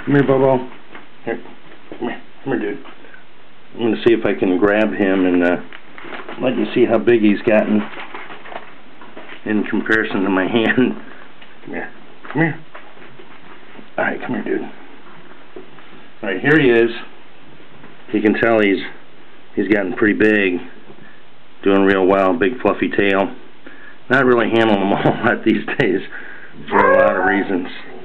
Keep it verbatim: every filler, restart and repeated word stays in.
Come here, BoBo. Here. Come here. Come here, dude. I'm going to see if I can grab him and uh, let you see how big he's gotten in comparison to my hand. Come here. Come here. Alright, come here, dude. Alright, here he is. You can tell he's he's gotten pretty big. Doing real well. Big fluffy tail. Not really handling them all at these days for a lot of reasons.